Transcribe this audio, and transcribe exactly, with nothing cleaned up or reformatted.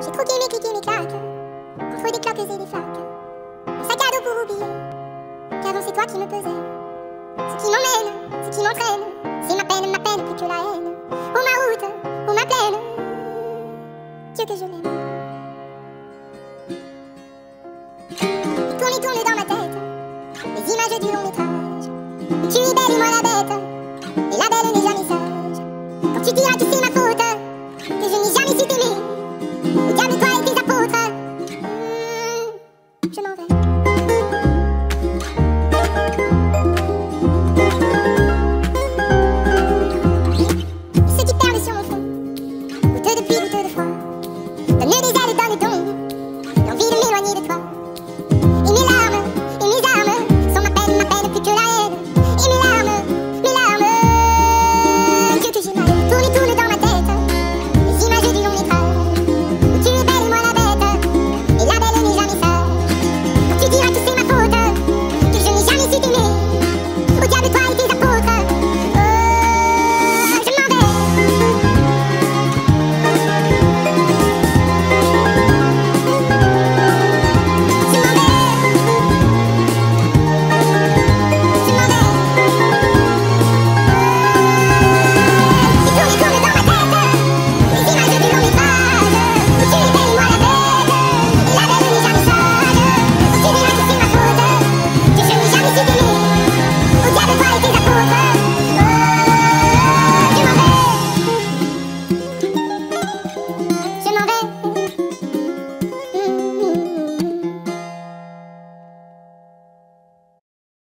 J'ai troqué mes clics et mes claques contre des cloques et des flaques. Mon sac à dos pour oublier qu'avant c'est toi qui me pesais. Ce qui m'emmène, ce qui m'entraîne, c'est ma peine, ma peine plus que la haine. Oh ma route, oh ma plaine, Dieu que je l'aime. Il tourne et tourne dans ma tête les images du long métrage. Tu es belle et moi la bête, et la belle n'est